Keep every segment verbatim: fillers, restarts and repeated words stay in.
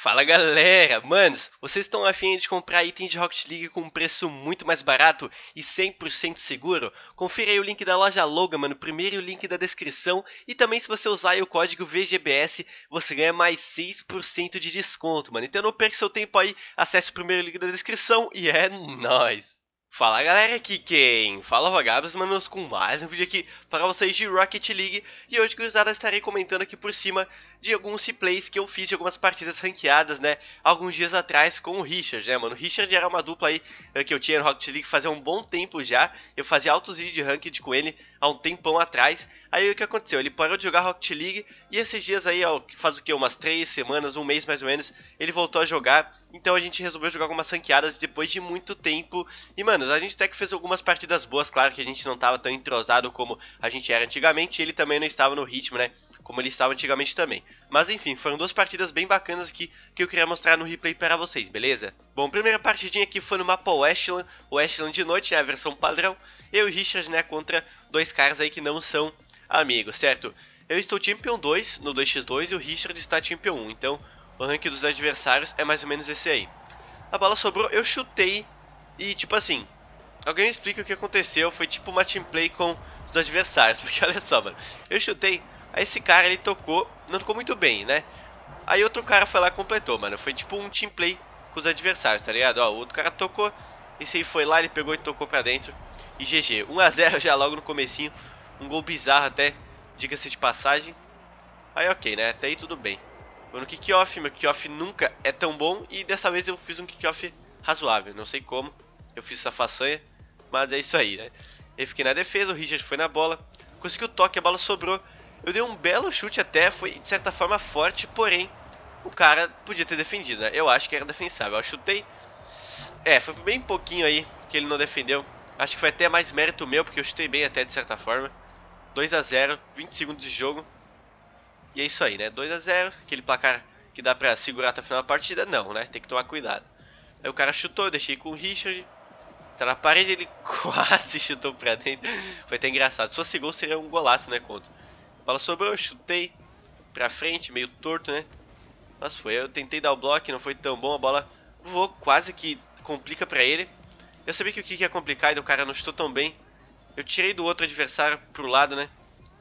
Fala galera, manos, vocês estão afim de comprar itens de Rocket League com um preço muito mais barato e cem por cento seguro? Confira aí o link da loja Logan, mano, primeiro o link da descrição e também se você usar aí o código V G B S, você ganha mais seis por cento de desconto, mano. Então não perca seu tempo aí, acesse o primeiro link da descrição e é nóis! Fala galera, aqui quem fala Vagabos, manos, com mais um vídeo aqui para vocês de Rocket League. E hoje, gurizada, estarei comentando aqui por cima de alguns replays que eu fiz de algumas partidas ranqueadas, né, alguns dias atrás com o Richard, né, mano. O Richard era uma dupla aí que eu tinha no Rocket League fazia um bom tempo já. Eu fazia altos vídeos de ranked com ele há um tempão atrás. Aí o que aconteceu? Ele parou de jogar Rocket League e esses dias aí, ó, faz o que? Umas três semanas, um mês mais ou menos, ele voltou a jogar. Então a gente resolveu jogar algumas ranqueadas depois de muito tempo. E, mano, a gente até que fez algumas partidas boas, claro que a gente não tava tão entrosado como a gente era antigamente. Ele também não estava no ritmo, né, como ele estava antigamente também. Mas enfim, foram duas partidas bem bacanas aqui que eu queria mostrar no replay para vocês, beleza? Bom, primeira partidinha aqui foi no mapa Westland, o Westland de noite, né, a versão padrão. Eu e o Richard, né, contra dois caras aí que não são amigos, certo? Eu estou Champion dois no dois por dois e o Richard está Champion um, então o rank dos adversários é mais ou menos esse aí. A bola sobrou, eu chutei e tipo assim, alguém me explica o que aconteceu, foi tipo uma team play com os adversários, porque olha só, mano, eu chutei, aí esse cara ele tocou, não tocou muito bem, né? Aí outro cara foi lá e completou, mano, foi tipo um team play com os adversários, tá ligado? Ó, o outro cara tocou, esse aí foi lá, ele pegou e tocou pra dentro e G G, um a zero já logo no comecinho, um gol bizarro até, diga-se de passagem. Aí ok, né, até aí tudo bem. No kickoff, meu kickoff nunca é tão bom e dessa vez eu fiz um kickoff razoável, não sei como eu fiz essa façanha, mas é isso aí, né? Eu fiquei na defesa, o Richard foi na bola, conseguiu o toque, a bola sobrou, eu dei um belo chute até, foi de certa forma forte, porém o cara podia ter defendido, né? Eu acho que era defensável, eu chutei, é, foi bem pouquinho aí que ele não defendeu, acho que foi até mais mérito meu, porque eu chutei bem até de certa forma. Dois a zero, vinte segundos de jogo. E é isso aí, né? dois a zero, aquele placar que dá pra segurar até o final da partida, não, né? Tem que tomar cuidado. Aí o cara chutou, eu deixei com o Richard. Tá na parede, ele quase chutou pra dentro. Foi até engraçado. Se fosse gol, seria um golaço, né? Contra. A bola sobrou, eu chutei pra frente, meio torto, né? Mas foi, eu tentei dar o bloco, não foi tão bom. A bola voou, quase que complica pra ele. Eu sabia que o kick ia complicar e o cara não chutou tão bem. Eu tirei do outro adversário pro lado, né?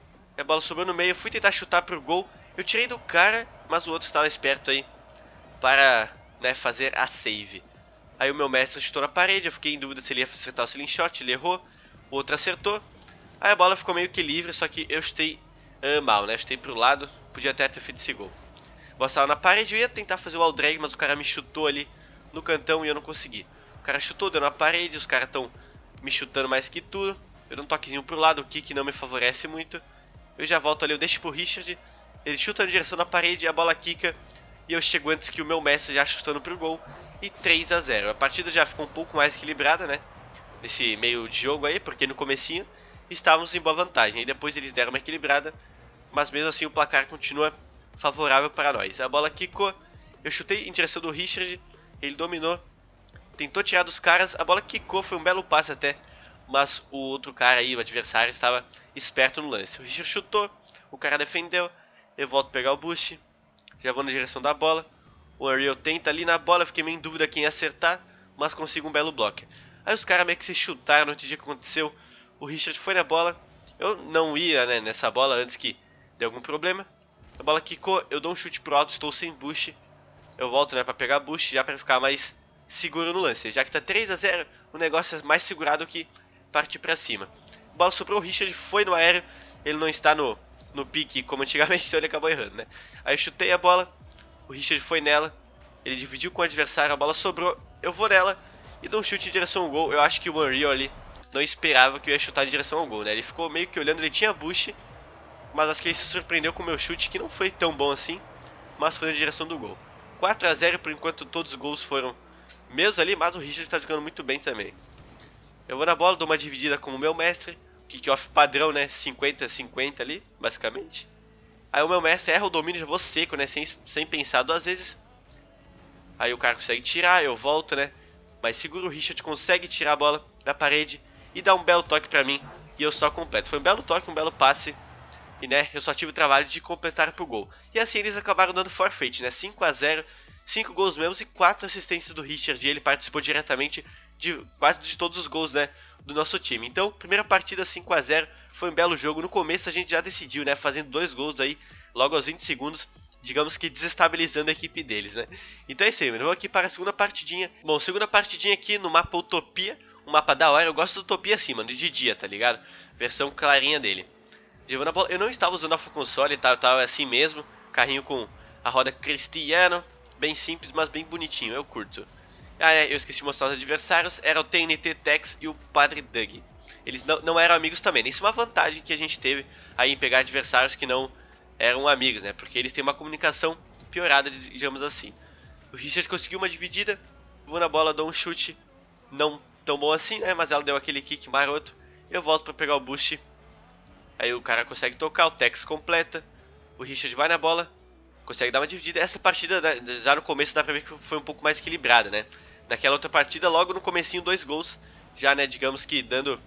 A bola sobrou no meio, eu fui tentar chutar pro gol. Eu tirei do cara, mas o outro estava esperto aí para, né, fazer a save. Aí o meu mestre chutou na parede, eu fiquei em dúvida se ele ia acertar o slingshot, ele errou. O outro acertou. Aí a bola ficou meio que livre, só que eu chutei uh, mal, né? Chutei pro lado, podia até ter feito esse gol. A bola estava na parede, eu ia tentar fazer o wall drag, mas o cara me chutou ali no cantão e eu não consegui. O cara chutou, deu na parede, os caras estão me chutando mais que tudo. Eu dou um toquezinho pro lado, o kick não me favorece muito. Eu já volto ali, eu deixo pro Richard. Ele chuta na direção da parede, a bola quica. E eu chego antes que o meu mestre já chutando pro gol. E três a zero. A partida já ficou um pouco mais equilibrada, né? Nesse meio de jogo aí, porque no comecinho estávamos em boa vantagem. E depois eles deram uma equilibrada. Mas mesmo assim o placar continua favorável para nós. A bola quicou. Eu chutei em direção do Richard. Ele dominou. Tentou tirar dos caras. A bola quicou, foi um belo passe até. Mas o outro cara aí, o adversário, estava esperto no lance. O Richard chutou, o cara defendeu, eu volto a pegar o boost, já vou na direção da bola. O Unreal tenta ali na bola, fiquei meio em dúvida quem ia acertar, mas consigo um belo bloco. Aí os caras meio que se chutaram, no outro dia que aconteceu, o Richard foi na bola, eu não ia, né, nessa bola antes que dê algum problema. A bola quicou, eu dou um chute pro alto, estou sem boost, eu volto, né, pra pegar boost, já pra ficar mais seguro no lance. Já que tá três a zero, o negócio é mais segurado que partir pra cima. A bola sobrou, o Richard foi no aéreo. Ele não está no, no pique como antigamente, então ele acabou errando, né? Aí eu chutei a bola, o Richard foi nela. Ele dividiu com o adversário, a bola sobrou. Eu vou nela e dou um chute em direção ao gol. Eu acho que o Unreal ali não esperava que eu ia chutar em direção ao gol, né? Ele ficou meio que olhando, ele tinha boost, mas acho que ele se surpreendeu com o meu chute, que não foi tão bom assim, mas foi na direção do gol. quatro a zero por enquanto, todos os gols foram meus ali, mas o Richard está jogando muito bem também. Eu vou na bola, dou uma dividida com o meu mestre. Kickoff padrão, né? cinquenta a cinquenta ali, basicamente. Aí o meu mestre erra o domínio, já vou seco, né? Sem, sem pensar duas vezes. Aí o cara consegue tirar, eu volto, né? Mas seguro, o Richard consegue tirar a bola da parede e dá um belo toque pra mim. E eu só completo. Foi um belo toque, um belo passe. E né, eu só tive o trabalho de completar pro gol. E assim eles acabaram dando forfeit, né? cinco a zero, cinco gols meus e quatro assistências do Richard. E ele participou diretamente de quase de todos os gols, né, do nosso time. Então, primeira partida cinco a zero, foi um belo jogo. No começo a gente já decidiu, né, fazendo dois gols aí logo aos vinte segundos. Digamos que desestabilizando a equipe deles, né? Então é isso aí, mano. Vamos aqui para a segunda partidinha. Bom, segunda partidinha aqui no mapa Utopia. Um mapa da hora. Eu gosto do Utopia assim, mano, de dia, tá ligado? Versão clarinha dele. Levando a bola. Eu não estava usando a full console, tá? Eu tava assim mesmo. Carrinho com a roda Cristiano. Bem simples, mas bem bonitinho. Eu curto. Ah, é, eu esqueci de mostrar os adversários. Era o T N T Tex e o Padre Doug. Eles não, não eram amigos também. Isso é uma vantagem que a gente teve aí em pegar adversários que não eram amigos, né? Porque eles têm uma comunicação piorada, digamos assim. O Richard conseguiu uma dividida. Vou na bola, dou um chute. Não tão bom assim, né? Mas ela deu aquele kick maroto. Eu volto para pegar o boost. Aí o cara consegue tocar, o Tex completa. O Richard vai na bola, consegue dar uma dividida. Essa partida, já no começo, dá pra ver que foi um pouco mais equilibrada, né? Naquela outra partida, logo no comecinho, dois gols. Já, né, digamos que dando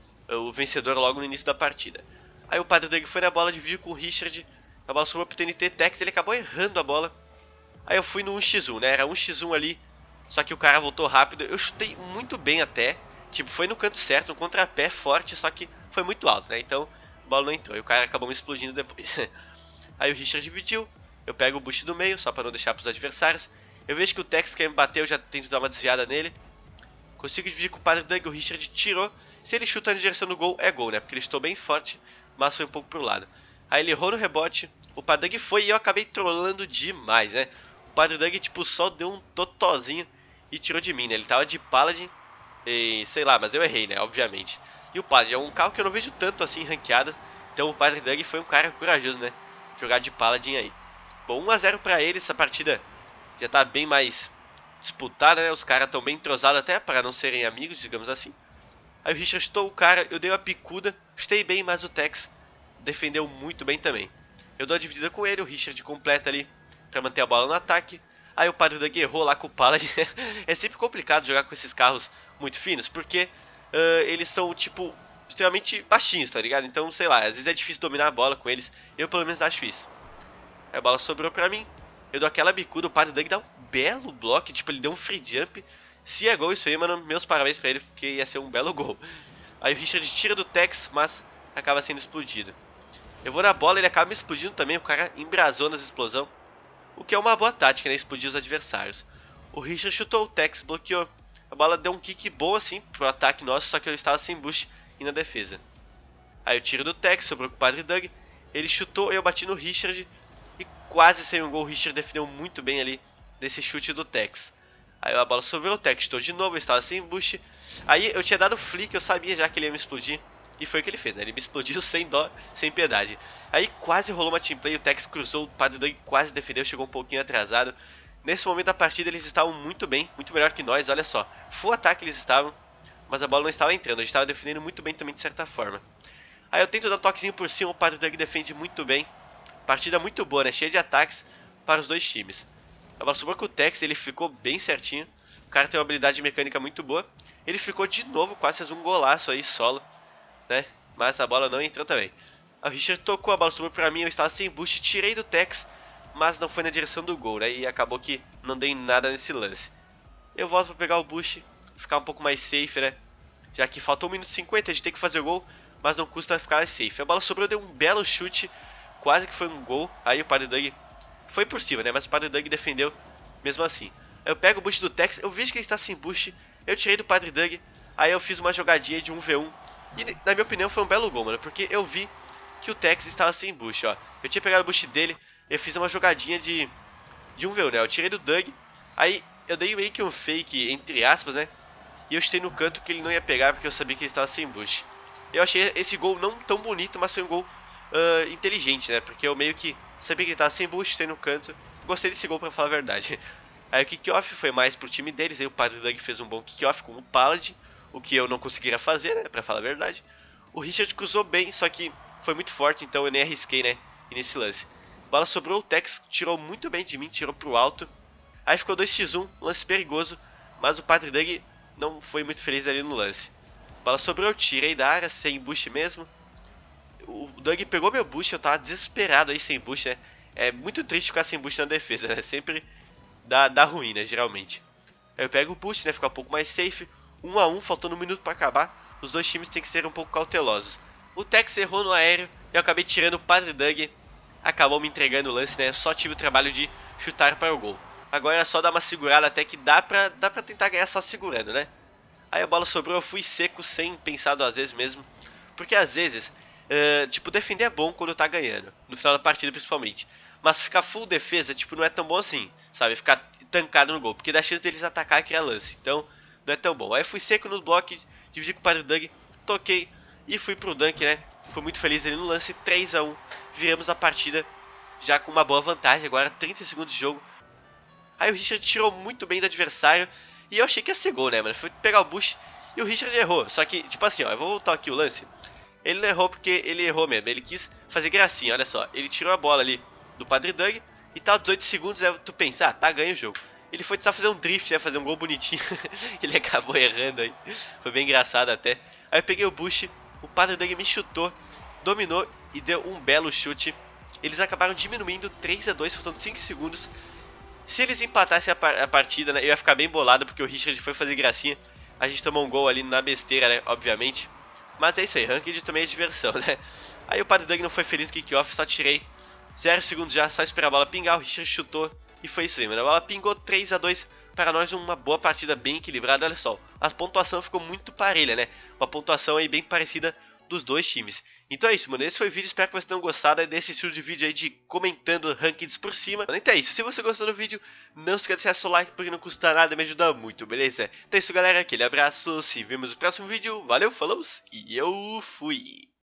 o vencedor logo no início da partida. Aí o Padre Doug foi na bola, dividiu com o Richard. A bola subiu pro T N T Tex, ele acabou errando a bola. Aí eu fui no um contra um, né? Era um contra um ali, só que o cara voltou rápido. Eu chutei muito bem até. Tipo, foi no canto certo, um contrapé forte, só que foi muito alto, né? Então a bola não entrou e o cara acabou me explodindo depois. Aí o Richard dividiu, eu pego o boost do meio, só para não deixar para os adversários. Eu vejo que o Tex quer me bater, eu já tento dar uma desviada nele. Consigo dividir com o Padre Doug, o Richard tirou. Se ele chuta na direção do gol, é gol, né? Porque ele chutou bem forte, mas foi um pouco pro lado. Aí ele errou no rebote, o Padre Doug foi e eu acabei trollando demais, né? O Padre Doug, tipo, só deu um totozinho e tirou de mim, né? Ele tava de Paladin e sei lá, mas eu errei, né? Obviamente. E o Paladin é um carro que eu não vejo tanto assim ranqueado. Então o Padre Doug foi um cara corajoso, né? Jogar de Paladin aí. Bom, um a zero pra ele, essa partida já tá bem mais disputada, né? Os caras estão bem entrosados até para não serem amigos, digamos assim. Aí o Richard chutou o cara, eu dei uma picuda, chutei bem, mas o Tex defendeu muito bem também. Eu dou a dividida com ele, o Richard completa ali pra manter a bola no ataque. Aí o Padre Doug errou lá com o Paladin. É sempre complicado jogar com esses carros muito finos, porque uh, eles são, tipo, extremamente baixinhos, tá ligado? Então, sei lá, às vezes é difícil dominar a bola com eles. Eu, pelo menos, acho isso. Aí a bola sobrou pra mim. Eu dou aquela bicuda, o Padre Doug dá um belo bloco, tipo, ele deu um free jump. Se é gol isso aí, mano, meus parabéns pra ele, porque ia ser um belo gol. Aí o Richard tira do Tex, mas acaba sendo explodido. Eu vou na bola, ele acaba me explodindo também, o cara embrasou nas explosões. O que é uma boa tática, né? Explodir os adversários. O Richard chutou, o Tex bloqueou. A bola deu um kick bom assim pro ataque nosso, só que eu estava sem boost e na defesa. Aí eu tiro do Tex, sobrou com o Padre Doug. Ele chutou, eu bati no Richard e quase saiu um gol. O Richard defendeu muito bem ali desse chute do Tex. Aí a bola sobrou, o Tex chutou de novo, eu estava sem boost. Aí eu tinha dado flick, eu sabia já que ele ia me explodir. E foi o que ele fez, né? Ele me explodiu sem dó, sem piedade. Aí quase rolou uma teamplay, o Tex cruzou, o Padre Doug quase defendeu, chegou um pouquinho atrasado. Nesse momento da partida eles estavam muito bem, muito melhor que nós, olha só. Full ataque eles estavam, mas a bola não estava entrando, a gente estava defendendo muito bem também de certa forma. Aí eu tento dar um toquezinho por cima, o Padre Doug defende muito bem. Partida muito boa, né? Cheia de ataques para os dois times. A bola sobrou com o Tex, ele ficou bem certinho. O cara tem uma habilidade mecânica muito boa. Ele ficou de novo, quase fez um golaço aí, solo, né? Mas a bola não entrou também. O Richard tocou, a bola subiu pra mim, eu estava sem boost, tirei do Tex, mas não foi na direção do gol, né? E acabou que não dei nada nesse lance. Eu volto pra pegar o boost, ficar um pouco mais safe, né? Já que faltou um minuto e cinquenta, a gente tem que fazer o gol, mas não custa ficar safe. A bola sobrou, deu um belo chute, quase que foi um gol. Aí o Padre Doug foi por cima, né? Mas o Padre Doug defendeu mesmo assim. Eu pego o boost do Tex, eu vejo que ele está sem boost, eu tirei do Padre Doug, aí eu fiz uma jogadinha de um v um. E na minha opinião foi um belo gol, mano, porque eu vi que o Tex estava sem boost, ó. Eu tinha pegado o boost dele, eu fiz uma jogadinha de, de um v um, né? Eu tirei do Doug, aí eu dei meio que um fake, entre aspas, né? E eu chutei no canto que ele não ia pegar, porque eu sabia que ele estava sem boost. Eu achei esse gol não tão bonito, mas foi um gol uh, inteligente, né? Porque eu meio que sabia que ele estava sem boost, chutei no canto. Gostei desse gol, pra falar a verdade. Aí o kickoff foi mais pro time deles, aí o Padre Doug fez um bom kickoff com o Paladin, o que eu não conseguiria fazer, né, pra falar a verdade. O Richard cruzou bem, só que foi muito forte, então eu nem arrisquei, né, nesse lance. A bola sobrou, o Tex tirou muito bem de mim, tirou pro alto. Aí ficou dois a um, lance perigoso, mas o Padre Doug não foi muito feliz ali no lance. A bola sobrou, eu tirei da área, sem boost mesmo. O Doug pegou meu boost, eu tava desesperado aí sem boost, né? É muito triste ficar sem boost na defesa, né? Sempre dá, dá ruim, né? Geralmente. Aí eu pego o boost, né? Ficar um pouco mais safe. Um a um, faltando um minuto pra acabar. Os dois times têm que ser um pouco cautelosos. O Tex errou no aéreo e eu acabei tirando o Padre Doug. Acabou me entregando o lance, né? Eu só tive o trabalho de chutar para o gol. Agora é só dar uma segurada até que dá pra, dá pra tentar ganhar só segurando, né? Aí a bola sobrou, eu fui seco sem pensar duas vezes mesmo. Porque às vezes, uh, tipo, defender é bom quando tá ganhando. No final da partida principalmente. Mas ficar full defesa, tipo, não é tão bom assim, sabe? Ficar tancado no gol. Porque dá chance deles atacar e criar lance. Então, não é tão bom. Aí eu fui seco no bloco, dividi com o Padre Doug, toquei e fui pro dunk, né? Fui muito feliz ali no lance, três a um. Viramos a partida já com uma boa vantagem, agora trinta segundos de jogo. Aí o Richard tirou muito bem do adversário e eu achei que ia ser gol, né, mano? Fui pegar o boost e o Richard errou. Só que, tipo assim, ó, eu vou voltar aqui o lance. Ele não errou porque ele errou mesmo, ele quis fazer gracinha, olha só. Ele tirou a bola ali do Padre Doug e tá dezoito segundos, aí tu pensa, ah, tá, ganha o jogo. Ele foi tentar fazer um drift, né, fazer um gol bonitinho. Ele acabou errando aí, foi bem engraçado até. Aí eu peguei o boost, o Padre Doug me chutou, dominou e deu um belo chute. Eles acabaram diminuindo três a dois, faltando cinco segundos. Se eles empatassem a, par a partida, né, eu ia ficar bem bolado porque o Richard foi fazer gracinha. A gente tomou um gol ali na besteira, né, obviamente. Mas é isso aí, ranked também é diversão, né. Aí o Padre Doug não foi feliz no kickoff, só tirei zero segundos já, só esperar a bola pingar, o Richard chutou e foi isso aí, mano. A bola pingou três a dois para nós, uma boa partida bem equilibrada, olha só. A pontuação ficou muito parelha, né, uma pontuação aí bem parecida dos dois times. Então é isso, mano, esse foi o vídeo, espero que vocês tenham gostado desse estilo de vídeo aí de comentando rankings por cima. Então é isso, se você gostou do vídeo, não esqueça de deixar seu like porque não custa nada, me ajuda muito, beleza? Então é isso, galera, aquele abraço, se vemos no próximo vídeo, valeu, falou e eu fui!